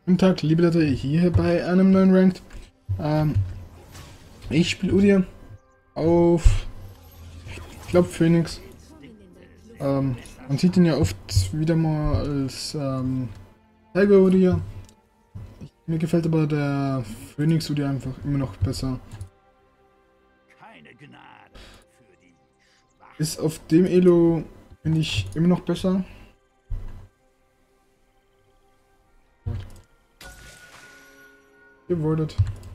Guten Tag, liebe Leute, hier bei einem neuen Ranked. Ich spiele Udyr auf, ich glaube, Phoenix. Man sieht ihn ja oft wieder mal als Tiger Udyr. Mir gefällt aber der Phoenix Udyr einfach immer noch besser. Ist auf dem Elo, finde ich, immer noch besser. Gewordet.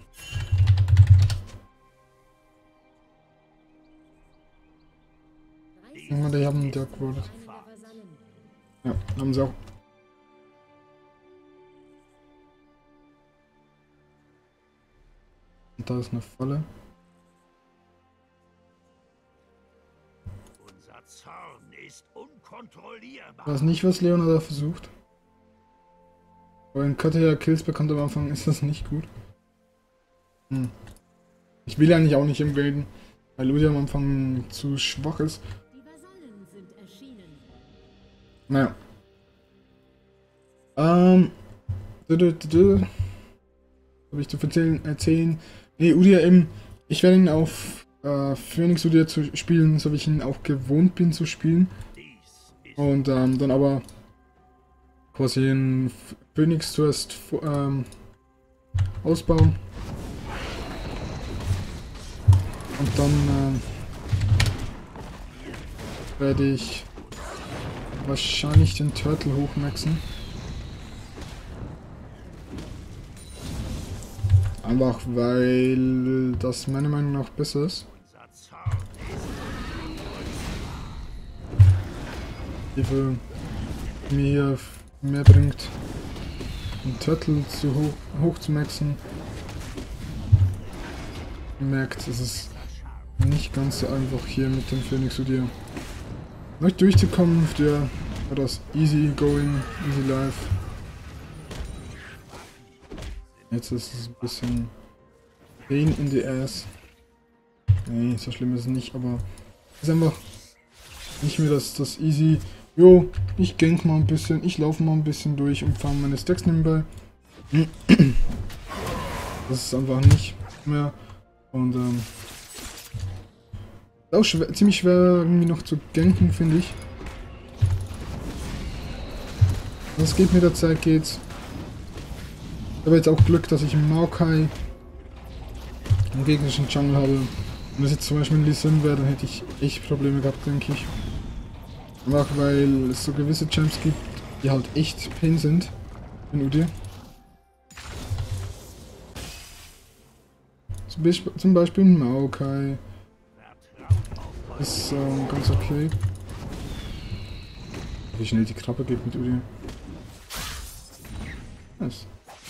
Ja, die haben ja gewordet. Ja, haben sie auch. Und da ist eine Falle. Unser Zorn ist unkontrollierbar. Ich weiß nicht, was Leona da versucht. Wenn Katja Kills bekommt am Anfang, ist das nicht gut. Ich will ja eigentlich auch nicht invaden, weil Udyr am Anfang zu schwach ist. Naja. Habe ich zu erzählen? Nee, Udyr im. Ich werde ihn auf Phoenix Udyr zu spielen, so wie ich ihn auch gewohnt bin zu spielen. Und dann aber quasi in Phoenix zuerst ausbauen. Und dann werde ich wahrscheinlich den Turtle hochmaxen. Einfach weil das meiner Meinung nach besser ist. Die für mir hier mehr bringt, den Turtle zu hoch zu maxen. Ihr merkt, es ist nicht ganz so einfach hier mit dem Phoenix Udyr noch durchzukommen. Der war das easy going, easy life. Jetzt ist es ein bisschen pain in the ass. Nee, so schlimm ist es nicht, aber es ist einfach nicht mehr das easy. Jo, ich gank mal ein bisschen, ich laufe mal ein bisschen durch und fahre meine Stacks nebenbei. Das ist einfach nicht mehr. Und auch ziemlich schwer irgendwie noch zu ganken, finde ich. Das geht mit der Zeit, geht's. Ich habe jetzt auch Glück, dass ich im Maokai einen gegnerischen Jungle habe. Wenn das jetzt zum Beispiel ein Lee Sin wäre, dann hätte ich echt Probleme gehabt, denke ich. Einfach weil es so gewisse Champs gibt, die halt echt Pain sind in Udyr. Zum Beispiel Maokai. Ist ganz okay. Wie schnell die Krabbe geht mit Udyr. Nice.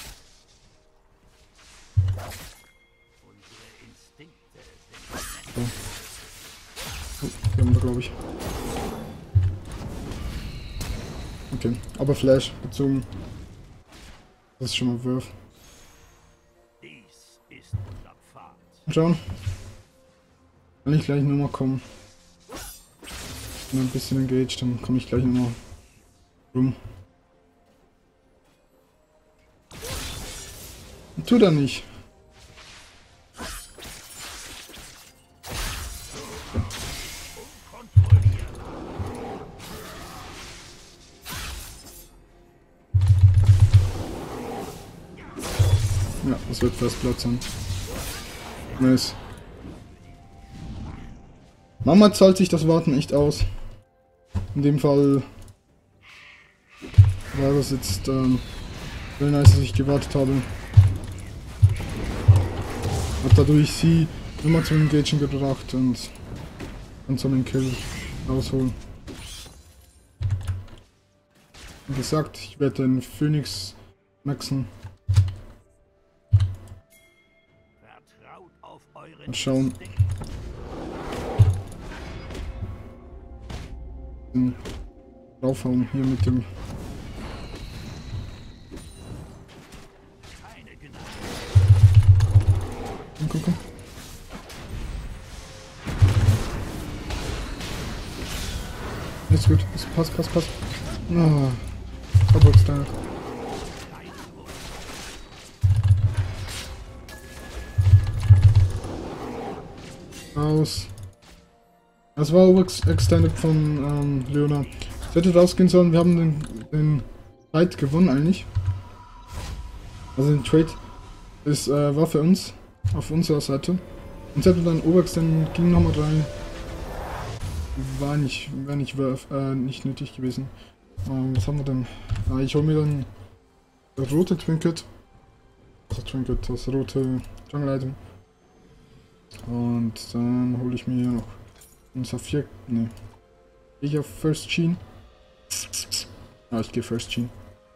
So. Oh, die haben wir, glaube ich. Okay, aber Flash gezogen. Das ist schon mal Wurf. Mal schauen. Wenn ich gleich nochmal komme. Bin ein bisschen engaged, dann komme ich gleich nochmal rum. Tut er nicht. Ja, das wird First Blood sein. Nice. Mama zahlt sich das Warten echt aus. In dem Fall war das jetzt very nice, dass ich gewartet habe. Hab dadurch sie immer zum Engagen gebracht und so einen Kill rausholen. Wie gesagt, ich werde den Phoenix maxen. Und schauen. Draufhauen hier mit dem. Komm. Ist gut, passt. Ah, Starbox da. raus. Das war Overextended von Leona. Es hätte rausgehen sollen, wir haben den Fight gewonnen eigentlich. Also den Trade. Es war für uns, auf unserer Seite. Und es hätte dann Overextended, ging nochmal rein. Wäre nicht nötig gewesen. Was haben wir denn? Ich hole mir dann das rote Trinket. Also Trinket, das rote Jungle Item. Und dann hole ich mir hier noch ein Saphir. Ne. Gehe ich auf First Gene? Ah, ich gehe First Gene.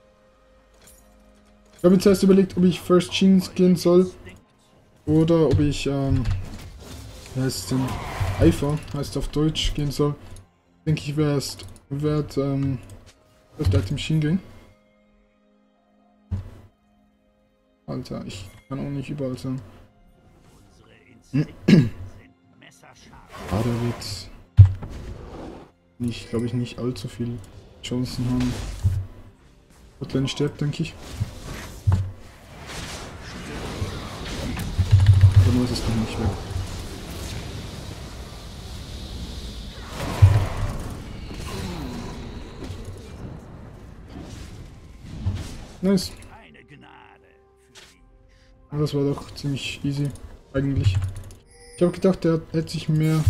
Ich habe jetzt erst überlegt, ob ich First Gene gehen soll. Oder ob ich, wie heißt es denn? Eifer, heißt auf Deutsch, gehen soll. Denke ich, werde First Item Schienen gehen. Alter, ich kann auch nicht überall sein. Ah, der wird nicht, glaube ich, nicht allzu viel Chancen haben. Botlane stirbt, denke ich. Aber nur ist es noch nicht weg. Nice. Ja, das war doch ziemlich easy, eigentlich. Ich habe gedacht, der hätte sich mehr...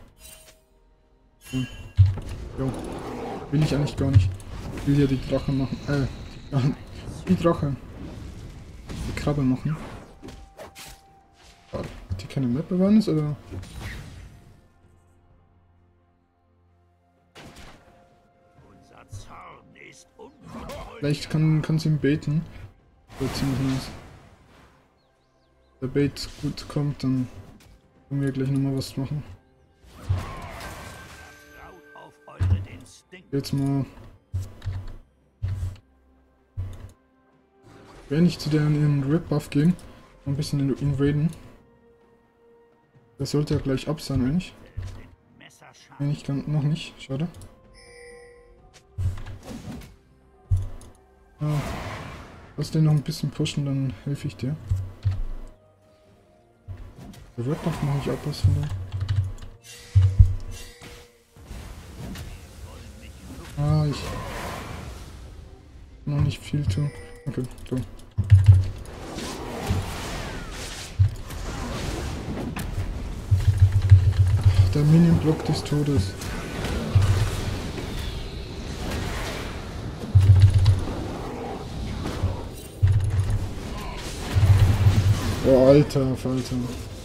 Jo. Will ich eigentlich gar nicht. Ich will ja die Drache machen. Die Drache. Die Krabbe machen. Hat die keine Map Awareness oder? Vielleicht kann sie ihn baiten. Das wäre ziemlich nice. Wenn der Bait gut kommt, dann können wir gleich nochmal was machen. Jetzt mal. Wenn ich zu deren ihren Rip-Buff gehen, ein bisschen invaden. Das sollte ja gleich ab sein, eigentlich. Wenn ich kann noch nicht, schade. Ah, lass den noch ein bisschen pushen, dann helfe ich dir. Der Rip-Buff mache ich ab, was von da. Ah, ich noch nicht viel tun. Okay, so. Der Minion-Block des Todes. Oh, alter Falter.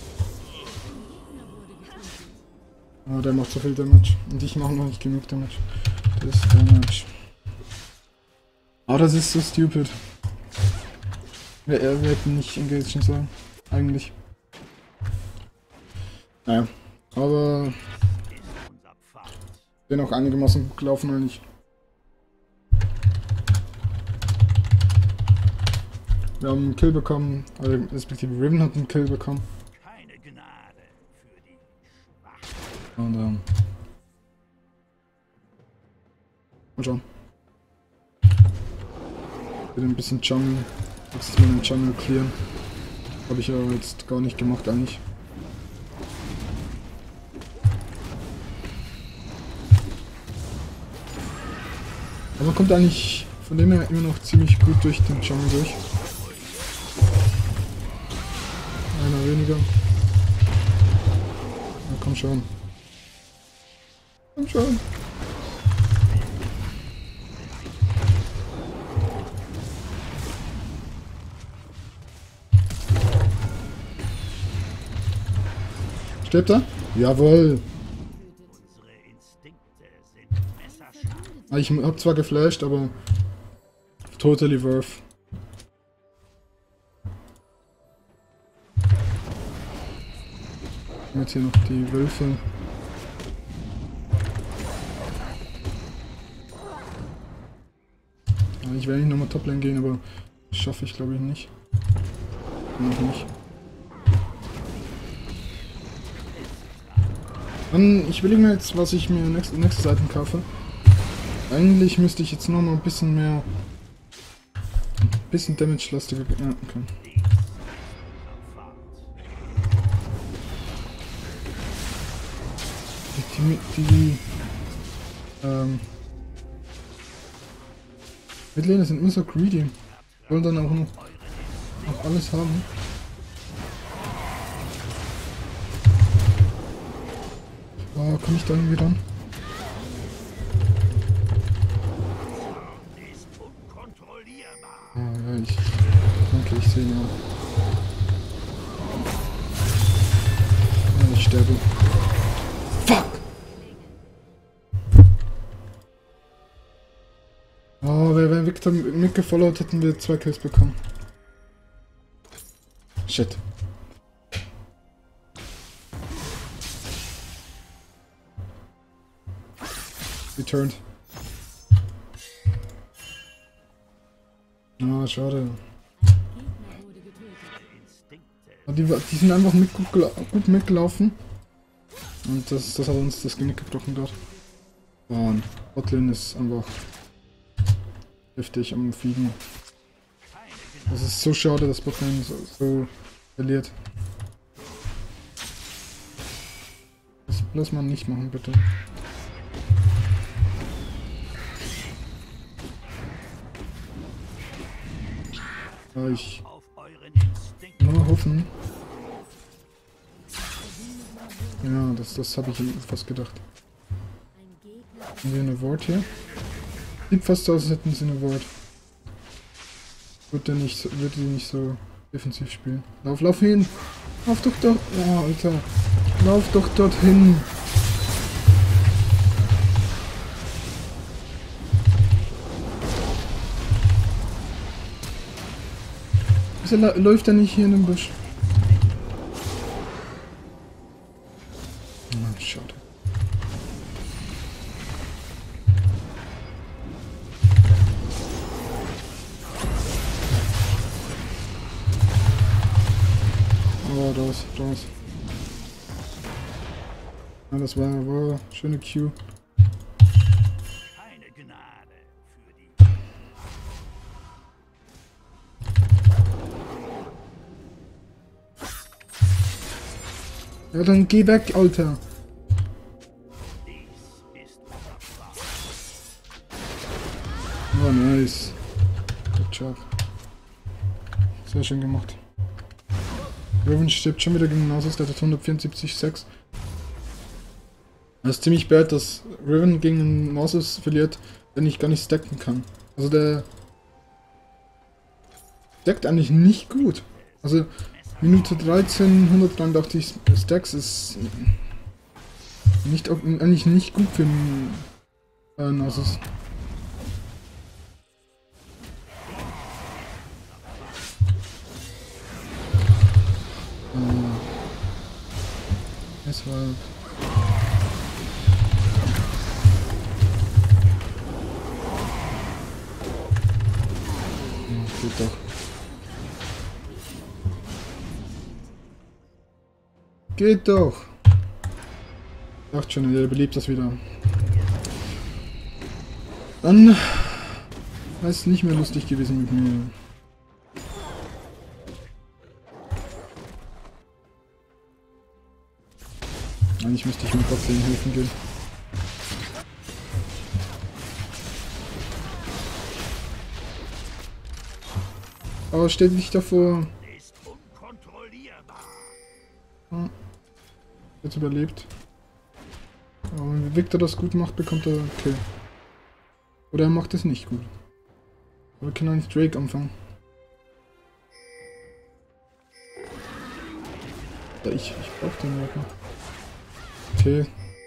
Oh, der macht so viel Damage. Und ich mache noch nicht genug Damage. Das ist Damage. Oh, das ist so stupid. Wir hätten nicht engagen sollen. Eigentlich. Naja. Aber... bin auch einigermaßen gut gelaufen eigentlich. Wir haben einen Kill bekommen, respektive Riven hat einen Kill bekommen. Und mal schauen. Wieder ein bisschen Jungle. Jetzt mal den Jungle clearen. Habe ich ja jetzt gar nicht gemacht eigentlich. Aber man kommt eigentlich von dem her immer noch ziemlich gut durch den Jungle durch. Einer weniger. Na komm schon. Komm schon. Stirbt er? Jawohl. Ich hab zwar geflasht, aber totally worth. Jetzt hier noch die Wölfe. Ja, ich werde nicht nochmal Toplane gehen, aber das schaffe ich glaube ich nicht. Noch nicht. Dann, ich überlege mir jetzt, was ich mir nächste Seiten kaufe. Eigentlich müsste ich jetzt noch mal ein bisschen mehr... Damage-lastiger... Ja, okay. Midlaner sind immer so greedy. Wollen dann auch noch alles haben. Oh, komme ich da irgendwie ran? Ah, ja, danke, ich sehe ihn auch. Ja, ich sterbe. Fuck! Oh, wenn Victor mitgefollowt, hätten wir 2 Kills bekommen. Shit. Returned. Ah, schade. Die sind einfach gut mitgelaufen. Und das hat uns das Genick gebrochen dort. Oh, Botlane ist einfach heftig am Fliegen. Das ist so schade, dass Botlane so verliert. Das lass man nicht machen, bitte. Ja, ich nur hoffen. Ja, das habe ich fast gedacht. Haben wir eine Ward hier? Sieht fast aus, als hätten sie eine Ward. Würde die nicht so defensiv spielen. Lauf hin! Lauf doch dort! Oh, Alter! Lauf doch dorthin! Wieso läuft er nicht hier in dem Busch? Oh, schade. Oh, raus. Ja, das war schöne Q. Keine Gnade für die. Ja, dann geh weg, Alter. Oh, nice. Good job. Sehr schön gemacht. Riven stirbt schon wieder gegen Nasus, der hat 174,6. Das ist ziemlich bad, dass Riven gegen einen Nasus verliert, den ich gar nicht stacken kann. Also der stackt eigentlich nicht gut. Also Minute 13, 183 Stacks ist eigentlich nicht gut für einen Nasus. Es war... Geht doch. Geht doch! Ich dachte schon, er belebt das wieder. Dann... war es nicht mehr lustig gewesen mit mir. Eigentlich müsste ich mit Botlane helfen gehen. Aber stell dich davor. Ah, jetzt überlebt. Aber wenn Victor das gut macht, bekommt er Kill. Oder er macht es nicht gut. Aber kann eigentlich Drake anfangen. Ja, ich brauch den Waffen. Okay.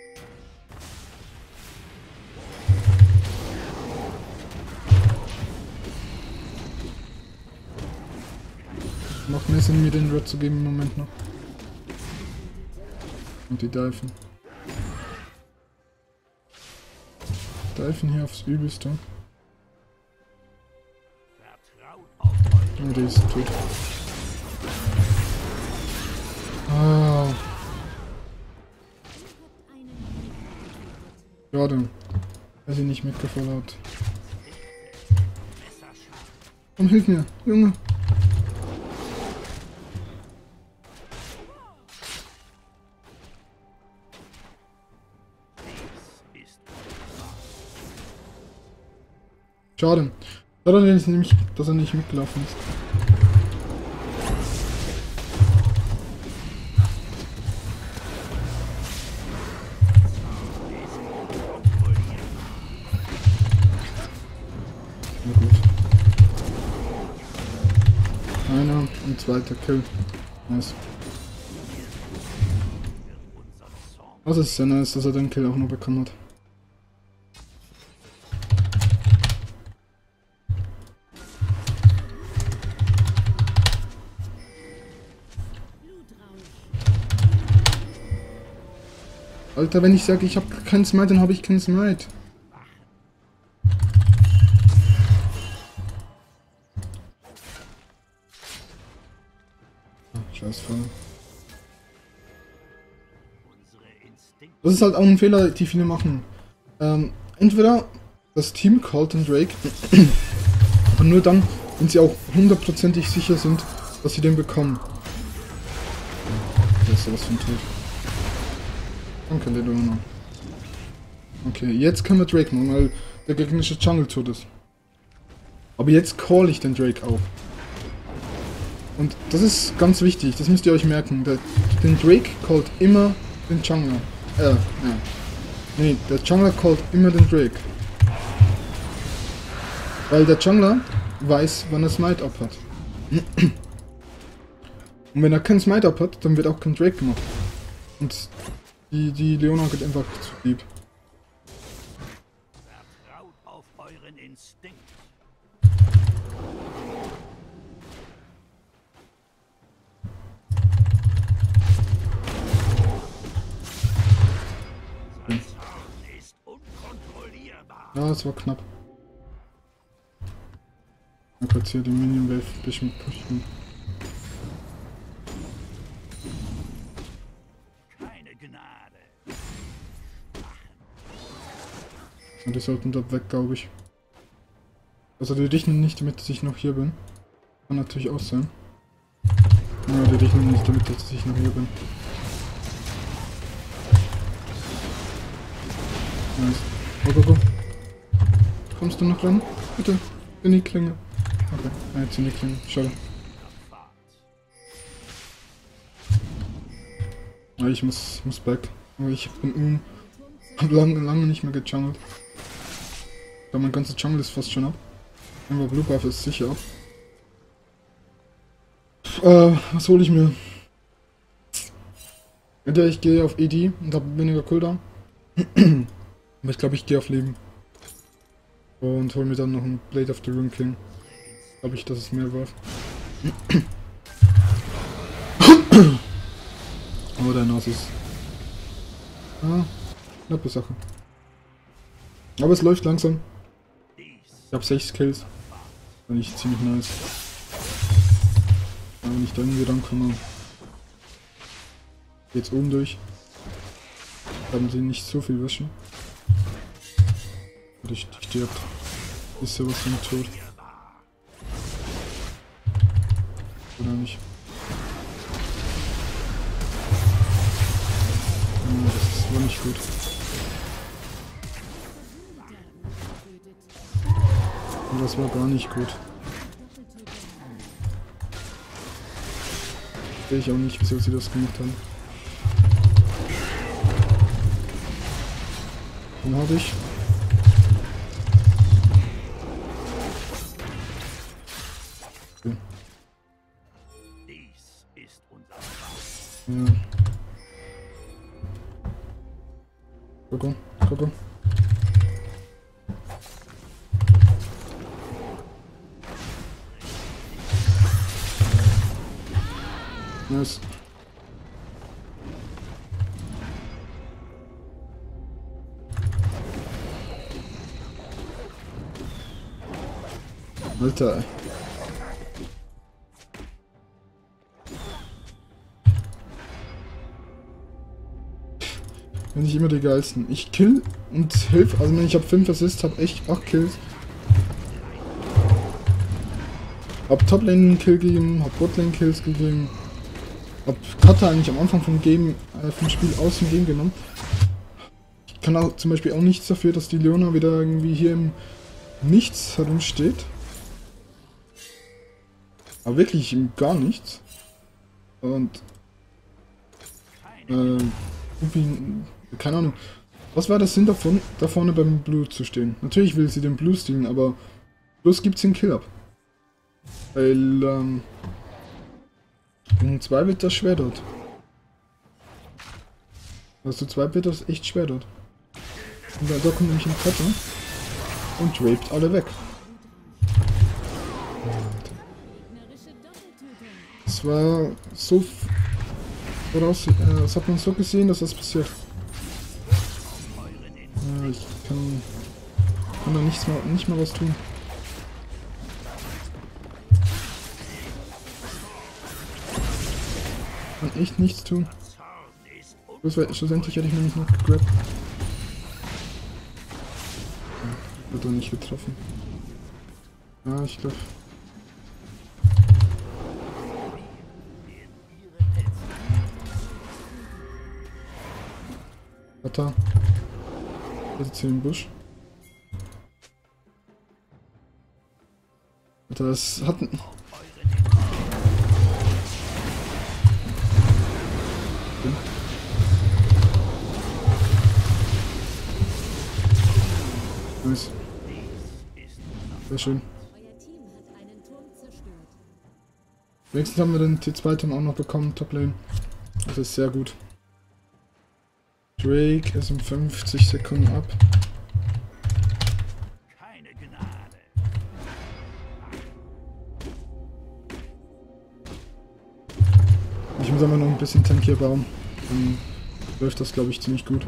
Macht mehr Sinn, mir den Red zu geben im Moment noch. Und die diven. Diven hier aufs Übelste. Oh, der ist tot. Ah. Schade. Weil sie nicht mitgefollowt. Komm, hilf mir, Junge. Schade. Schade, dass er nicht mitgelaufen ist. Na gut. Einer und zweiter Kill. Nice. Das ist sehr nice, dass er den Kill auch noch bekommen hat. Alter, wenn ich sage, ich habe keinen Smite, dann habe ich keinen Smite. Scheißfall. Das ist halt auch ein Fehler, die viele machen. Entweder das Team callt den Drake, und nur dann, wenn sie auch hundertprozentig sicher sind, dass sie den bekommen. Das ist sowas von tot. Danke, Leona. Okay, jetzt können wir Drake machen, weil der gegnerische Jungle tot ist. Aber jetzt call ich den Drake auch. Und das ist ganz wichtig, das müsst ihr euch merken. Den Drake callt immer den Jungler. Ja. Nee, der Jungler callt immer den Drake. Weil der Jungler weiß, wann er Smite up hat. Und wenn er keinen Smite up hat, dann wird auch kein Drake gemacht. Und die Leona geht einfach zu lieb. Vertraut auf euren Instinkt. Sein Zorn ist unkontrollierbar. Ja, es war knapp. Man kann jetzt hier die Minion Wave ein bisschen pushen. Keine Gnade. Und die sollten dort weg, glaube ich. Also die rechnen nicht, damit ich noch hier bin. Kann natürlich auch sein. Ja, die rechnen nicht, damit ich noch hier bin. Nice. Go. Kommst du noch ran? Bitte. In die Klinge. Okay, jetzt in die Klinge. Schade. Ja, ich muss back. Aber ich hab lange nicht mehr gejungelt. Da mein ganzer Jungle ist fast schon ab. Aber Blue Buff ist sicher ab. Was hole ich mir? Entweder ich gehe auf ED und habe weniger Cooldown. Aber ich glaube, ich gehe auf Leben. Und hol mir dann noch ein Blade of the Rune King. Glaube ich, dass es mehr war. Oh, der Nass ist. Ah, knappe Sache. Aber es läuft langsam. Ich habe 6 Kills. Fand ich ziemlich nice. Aber wenn ich da irgendwie rankomme, geht's oben durch. Haben sie nicht so viel Waschen. Die stirbt. Ist sowas von tot. Oder nicht? Ja, das war nicht gut. Und das war gar nicht gut. Verstehe ich auch nicht, wieso sie das gemacht haben. Dann habe ich. Okay. Dies ist unser Ja. Guck. Nice. Alter. Bin ich immer die geilsten. Ich kill und hilf. Also ich habe 5 Assists, habe echt 8 Kills. Hab Toplane einen Kill gegeben, hab Botlane Kills gegeben. Hab Kata eigentlich am Anfang vom Spiel aus dem Game genommen. Ich kann auch zum Beispiel auch nichts dafür, dass die Leona wieder irgendwie hier nichts herumsteht. Aber wirklich gar nichts. Und irgendwie, keine Ahnung. Was war der Sinn davon, da vorne beim Blue zu stehen? Natürlich will sie den Blue stehlen, aber bloß gibt's den Kill-Up. Weil, gegen 2 wird das schwer dort. Also zu 2 wird das echt schwer dort. Und da kommt nämlich ein Cutter und raped alle weg. Es war so voraus, das hat man so gesehen, dass das passiert. Ja, ich kann da nicht mal was tun. Kann echt nichts tun. Schlussendlich hätte ich nämlich noch gegrabt. Wird doch nicht getroffen. Ja, ich glaube. Warte. Jetzt hier im Busch. Alter, das hat. Nice. Sehr schön. Wenigstens haben wir den T2-Turm auch noch bekommen, Toplane. Das ist sehr gut. Drake ist um 50 Sekunden ab. Keine Gnade. Ich muss aber noch ein bisschen Tank hier bauen. Dann läuft das, glaube ich, ziemlich gut.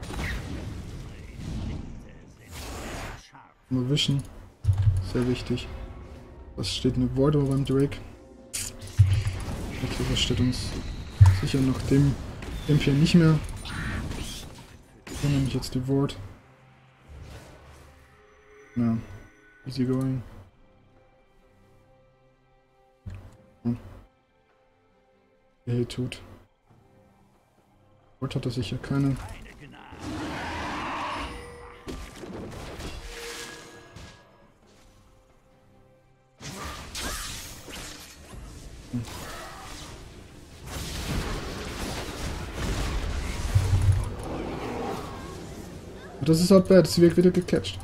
Mal wischen. Sehr wichtig. Was steht eine Ward beim Drake? Okay, das steht uns sicher noch dem hier nicht mehr. Dann nehme ich jetzt die Ward. Ja, easy going. Hm. Der hier tut. Ward hat er sicher keine. Das ist halt bad, sie wird wieder gecatcht.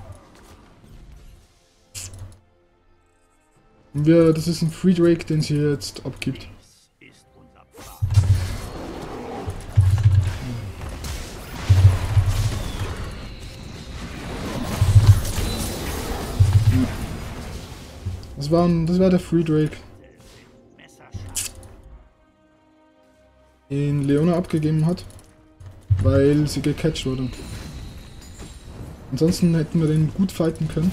Und das ist ein Free Drake, den sie jetzt abgibt. Das war der Free Drake, den Leona abgegeben hat, weil sie gecatcht wurde. Ansonsten hätten wir den gut fighten können.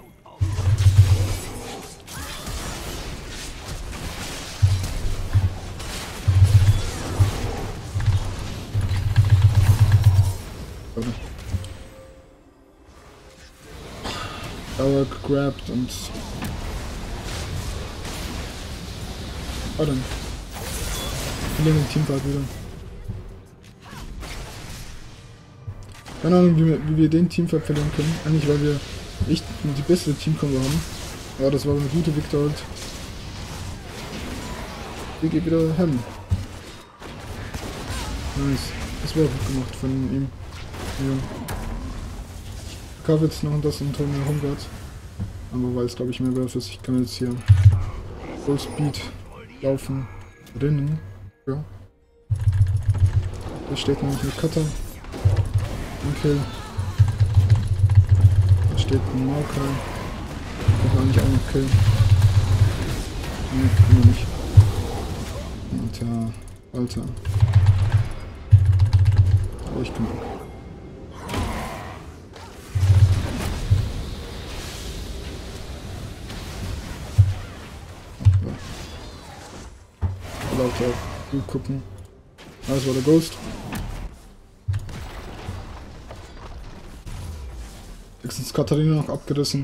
Dauer gegrabt und... Oh, dann verlieren wir den Teamfight wieder. Keine Ahnung, wie wir den Teamfight verlieren können. Eigentlich, weil wir echt die bessere Teamkombo haben. Ja, das war eine gute Victor. Hier geht wieder Hem. Nice. Das war gut gemacht von ihm. Ja. Ich kaufe jetzt noch das und hole mir Homeguards. Aber weil es, glaube ich, mehr wert ist, ich kann jetzt hier Full Speed laufen. Rennen. Ja. Da steht nämlich ein Cutter. Okay. Da steht ein Maokai. Kann man eigentlich auch noch killen. Ne, kann man nicht. Alter. Aber ich kann auch. Lauter gut gucken. Das war der Ghost. Ist Katharina noch abgerissen.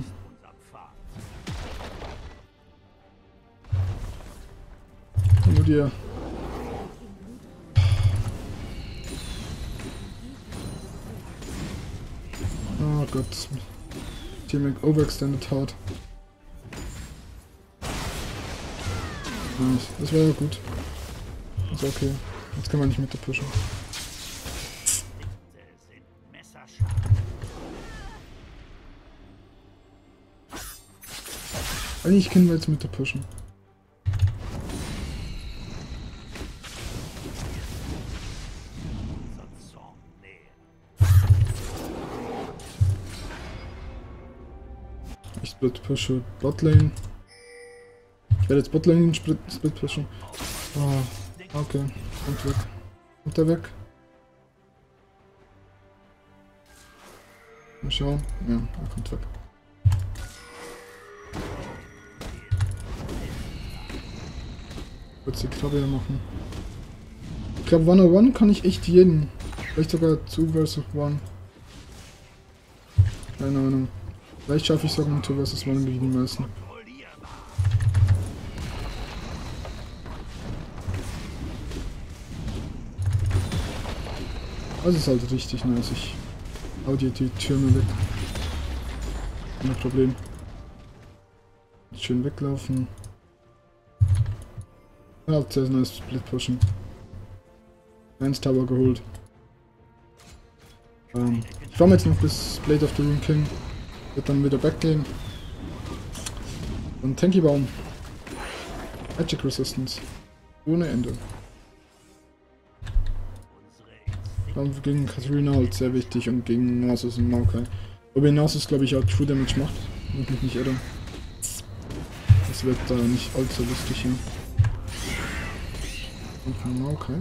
Nur dir. Oh Gott. T-Mac overextended hart. Nice. Das war ja gut. Ist okay. Jetzt kann man nicht mit der pushen. Eigentlich können wir jetzt mit der pushen. Ich split pushe Botlane. Ich werde jetzt Botlane split pushen. Oh, okay. Kommt weg. Kommt er weg? Mal schauen. Ja, er kommt weg. Kurz die Krabbe machen. Ich glaube 101 kann ich echt jeden. Vielleicht sogar 2 vs 1. Keine Ahnung. Vielleicht schaffe ich sogar ein 2 vs 1 gegen die meisten. Das ist halt richtig nice. Ich hau die Türme weg. Kein Problem. Schön weglaufen. Ja, sehr nice Split pushen. 1 Tower geholt. Ich warte jetzt noch bis Blade of the Rune King. Wird dann wieder backgehen. Und Tanky Baum. Magic Resistance. Ohne Ende. Gegen Katharina halt sehr wichtig und gegen Nasus und Maokai. Wobei Nasus glaube ich auch True Damage macht. Wenn ich mich nicht irre. Das wird da nicht allzu lustig hier. Und von Maokai.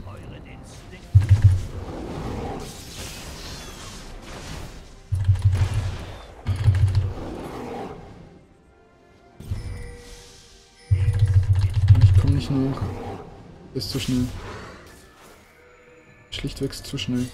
Ich komme nicht nach. Ist zu schnell. Schlichtweg zu schnell.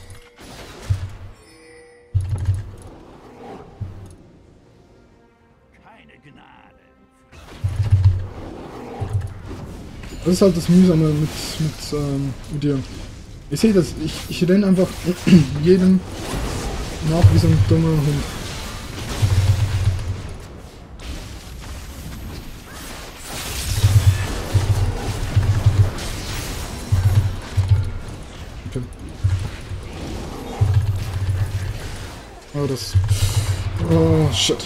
Das ist halt das Mühsame mit dir. Ich sehe das, ich renne einfach jedem nach wie so ein dummer Hund. Okay. Oh, das... Oh, shit.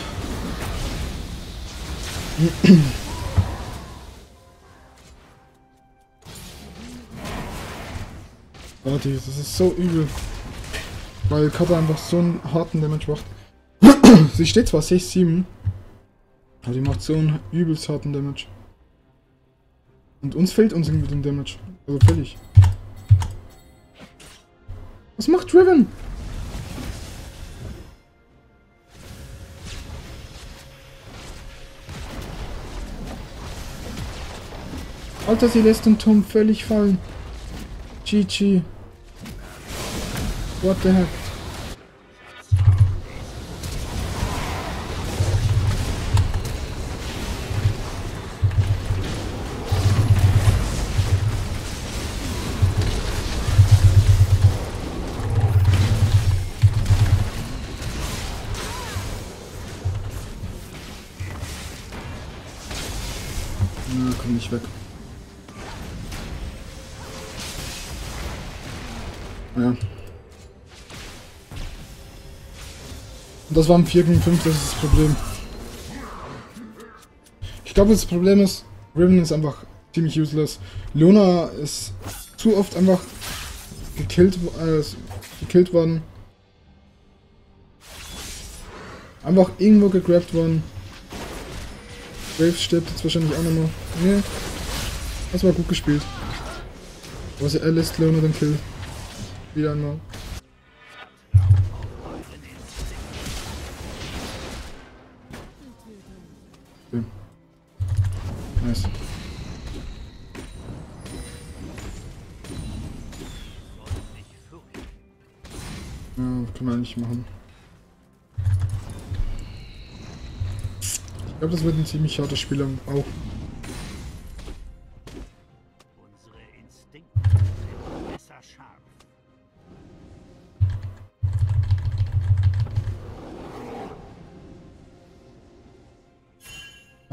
Oh, das ist so übel. Weil Kata einfach so einen harten Damage macht. Sie steht zwar 6-7, aber die macht so einen übelst harten Damage. Und uns fehlt uns irgendwie den Damage. Also völlig. Was macht Riven? Alter, sie lässt den Turm völlig fallen. GG. What the heck? Na, komm nicht weg. Ja. Und das war ein 4 gegen 5, das ist das Problem. Ich glaube, das Problem ist, Riven ist einfach ziemlich useless. Leona ist zu oft einfach gekillt worden. Einfach irgendwo gegrabt worden. Graves stirbt jetzt wahrscheinlich auch nochmal. Nee. Das war gut gespielt. Aber er lässt Leona den Kill. Wieder einmal. Okay. Nice. Ja, können wir eigentlich machen. Ich glaube, das wird ein ziemlich hartes Spiel auch. Unsere Instinkte sind messerscharf.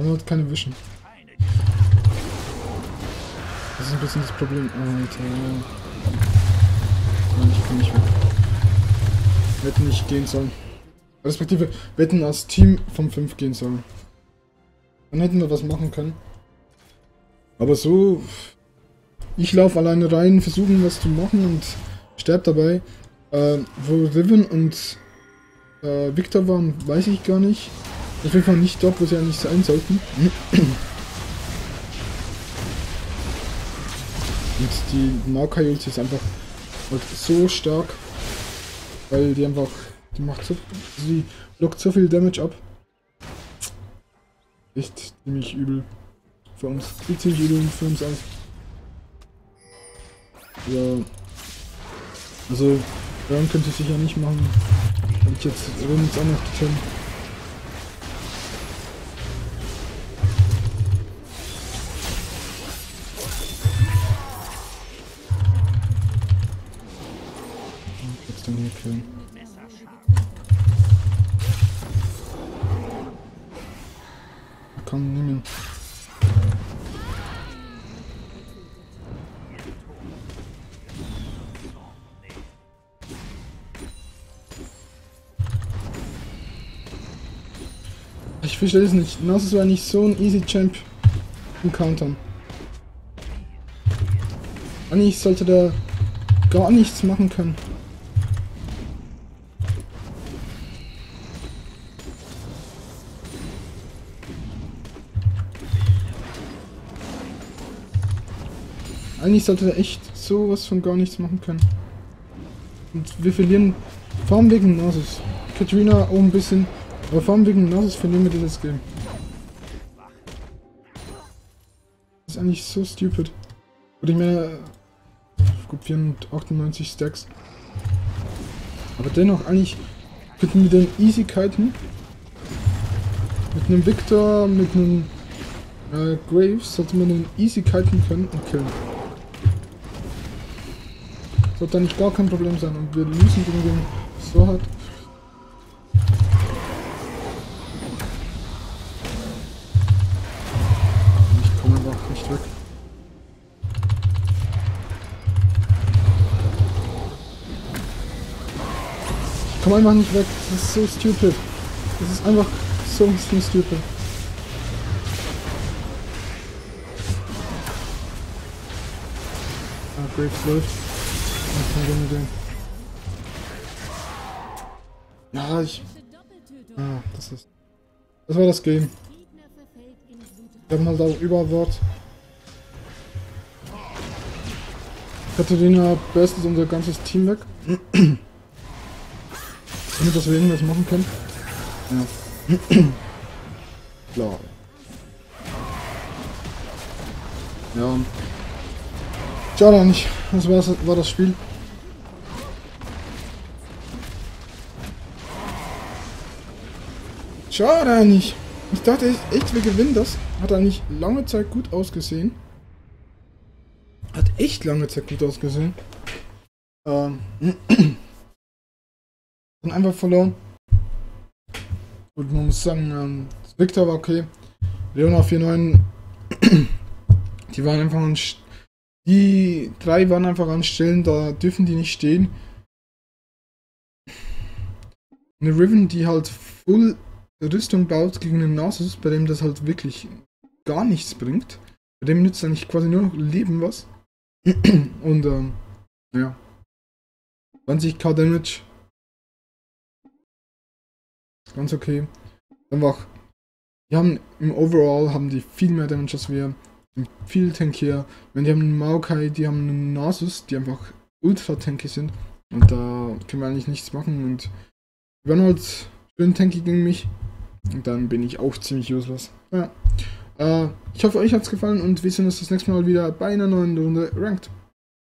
Man hat keine Vision. Eine Das ist ein bisschen das Problem. Alter. Nein, ich kann nicht weg. Wir hätten nicht gehen sollen. Respektive, wir hätten als Team vom 5 gehen sollen. Dann hätten wir was machen können. Aber so... Ich laufe alleine rein, versuchen was zu machen und sterbe dabei. Wo Riven und Victor waren, weiß ich gar nicht. Auf jeden Fall nicht dort, wo sie eigentlich sein sollten. Und die Maokai-Ulti ist einfach halt so stark, weil die einfach, die macht so, sie blockt so viel Damage ab. Echt ziemlich übel für uns. Sieht ziemlich übel für uns aus. Ja. Also, daran könnte ich sicher nicht machen. Wenn ich jetzt Riven auch noch töten. Trotzdem hier killen. Kann nehmen. Ich verstehe es nicht. Nasus war nicht so ein easy Champ im Countern. Eigentlich sollte der gar nichts machen können. Eigentlich sollte er echt sowas von gar nichts machen können. Und wir verlieren vor allem wegen Nasus. Katrina auch ein bisschen, aber vor allem wegen Nasus verlieren wir dieses Game. Das ist eigentlich so stupid. Und ich meine, gut 498 Stacks. Aber dennoch eigentlich könnten wir den Easy-Kiten mit einem Victor, mit einem Graves, sollte man den Easy-Kiten können und killen. Sollte eigentlich gar kein Problem sein und wir lösen gegen so hart. Ich komme einfach nicht weg. Ich komme einfach nicht weg. Das ist so stupid. Das ist einfach so stupid. Ah, Graves läuft. Ja, das war das Game. Wir haben halt auch Überwort. Katharina burstet unser ganzes Team weg. Damit, dass wir irgendwas machen können. Ja. Klar. Ja. Schade nicht. Das war das Spiel. Schade eigentlich. Ich dachte echt, wir gewinnen das. Hat eigentlich lange Zeit gut ausgesehen. Hat echt lange Zeit gut ausgesehen. Dann einfach verloren. Und man muss sagen, Victor war okay. Leona 4-9. Die waren einfach an. Die 3 waren einfach an Stellen, da dürfen die nicht stehen. Eine Riven, die halt full Rüstung baut gegen einen Nasus, bei dem das halt wirklich gar nichts bringt. Bei dem nützt eigentlich quasi nur noch Leben was. Und ja. 20k Damage. Ganz okay. Einfach. Die haben im Overall haben die viel mehr Damage als wir. Viel tankier. Wenn die haben einen Maokai, die haben einen Nasus, die einfach ultra tanky sind. Und da können wir eigentlich nichts machen. Und die waren halt schön tanky gegen mich. Und dann bin ich auch ziemlich useless. Ja. Ich hoffe, euch hat es gefallen und wir sehen uns das nächste Mal wieder bei einer neuen Runde Ranked.